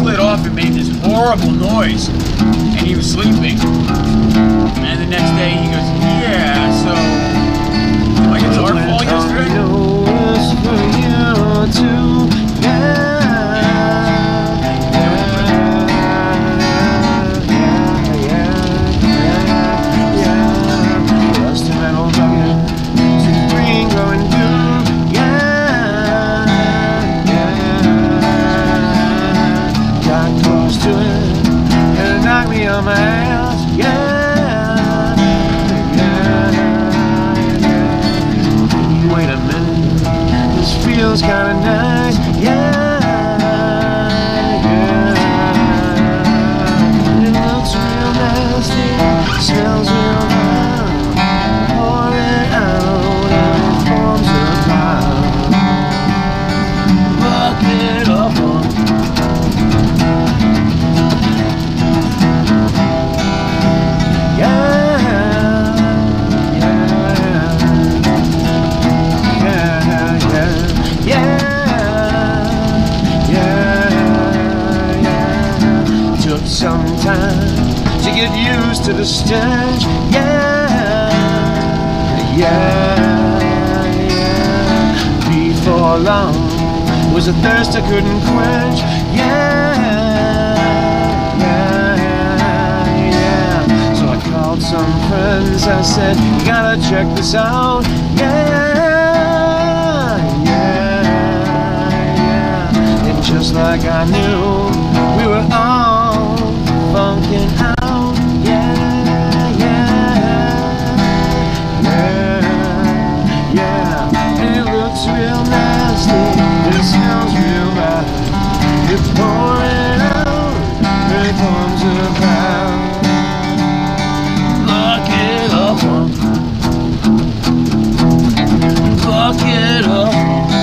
pulled it off and made this horrible noise, and he was sleeping. And the next day he goes, yeah, so my guitar fall yesterday? On my ass, wait a minute, this feels kinda nice, it looks real nasty, smells real loud, pour it out and it forms a cloud, bucket of fun. Some time to get used to the stench, before long was a thirst I couldn't quench, so I called some friends, I said, you gotta check this out, and just like I knew, we were all funkin' out, and it looks real nasty, it smells real bad, you pour it out, it forms a cloud, bucket of fun, bucket of fun.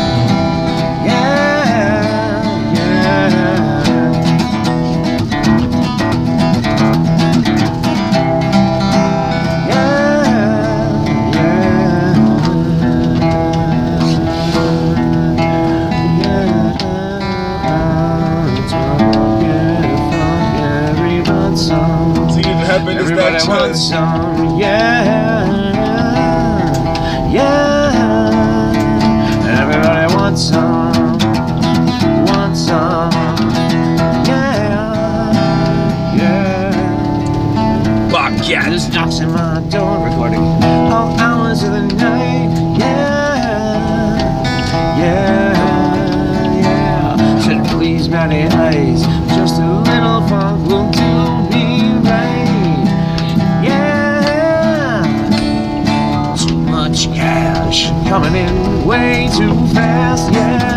Everybody wants some, everybody wants some, Bobcat. There's knocks at my door, recording all hours of the night, said please Matty eyes, just a little funk will do me right. Cash coming in way too fast,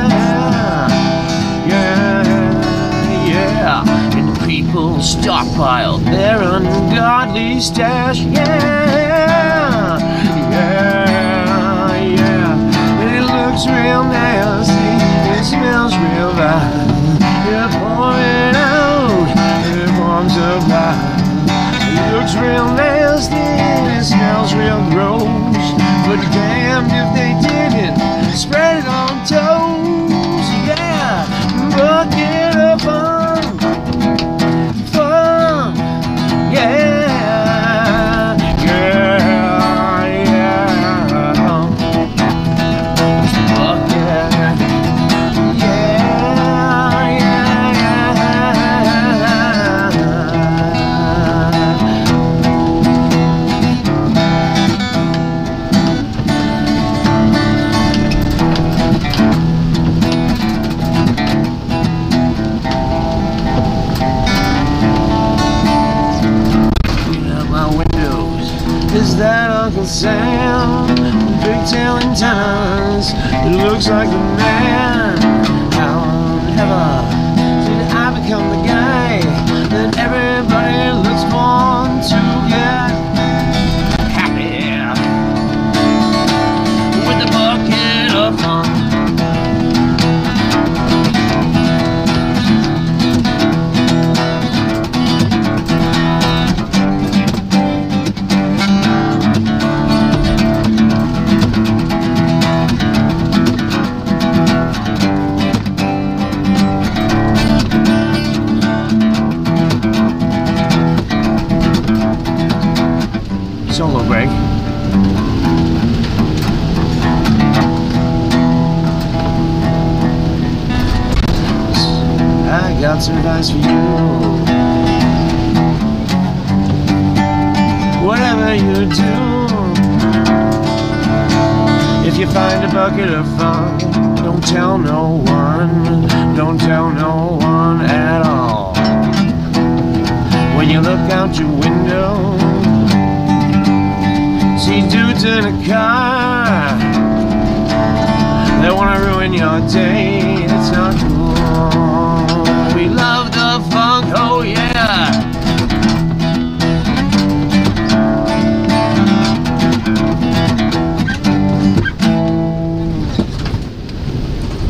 and people stockpile their ungodly stash, and it looks real nasty, it smells real bad, you pour it out, it forms a cloud, it looks real nasty, it smells real gross. But damned if they didn't spread it on toast, bucket of fun, Is that Uncle Sam, big tail antennas, it looks like the man. How ever did I become the guy that everybody looks for to get happy with the bucket of fun? got some advice for you. Whatever you do, if you find a bucket of fun, don't tell no one, don't tell no one at all. When you look out your window, see dudes in a car, they wanna ruin your day. It's not cool.